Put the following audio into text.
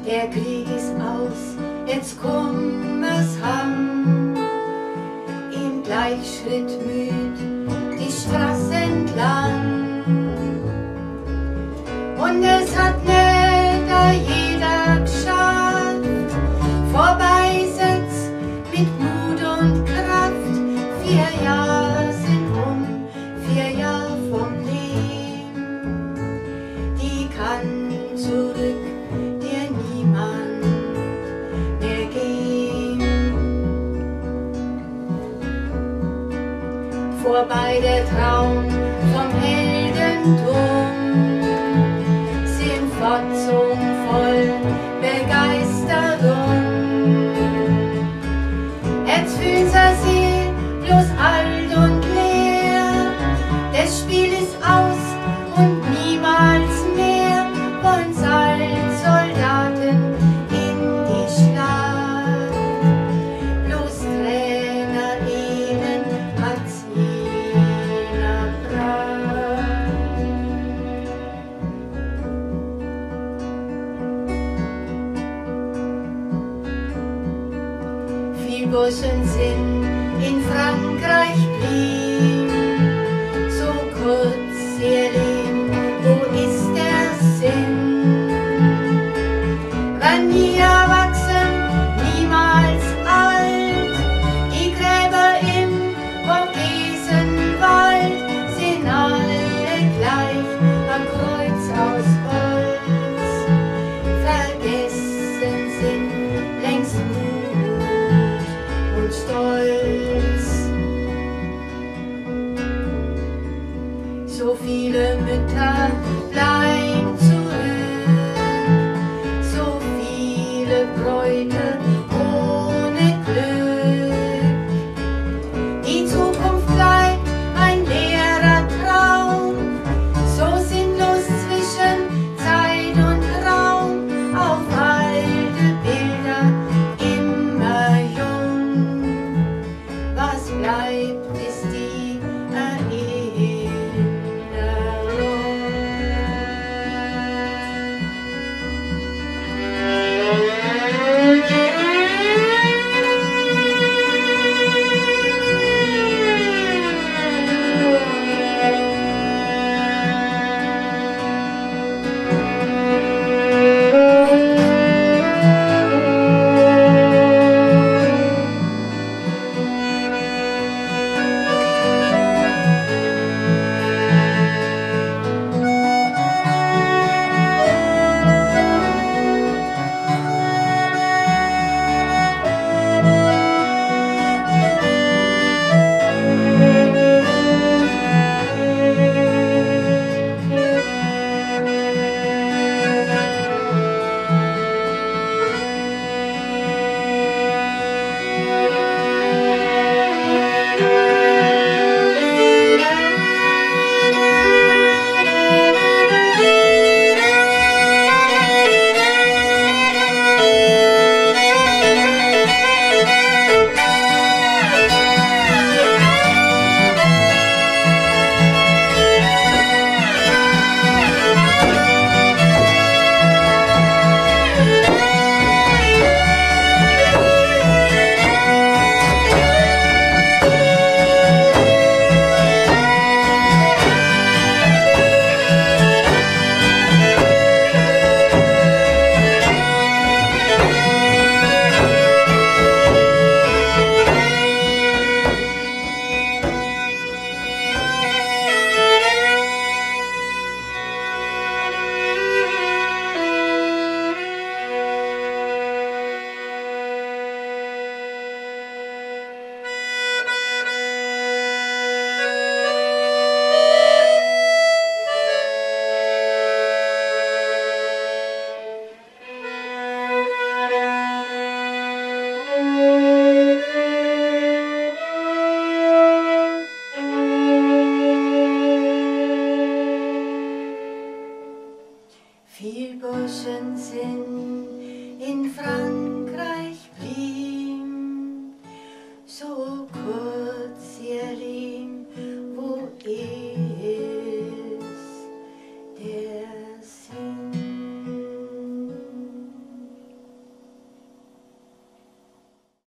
Der Krieg ist aus, jetzt komm es heim. Im Gleichschritt müd die Straße entlang. Und es hat nicht da jeder geschafft. Vorbei sitzt mit Mut und Kraft. 4 Jahre sind 4 Jahre vom Leben. Die kann zurück dir niemand mehr geben. Vorbei der Traum vom Heldentum, Fortzung voll Begeisterung. Jetzt fühlt sie bloß alt und leer. Das Spiel ist aus und niemals mehr wollen's als Soldaten in die Schlacht. Bloß Tränen ihnen hat's jener gebracht. Viel Burschen sind in Frankreich blieb, so kurz ihr Leben.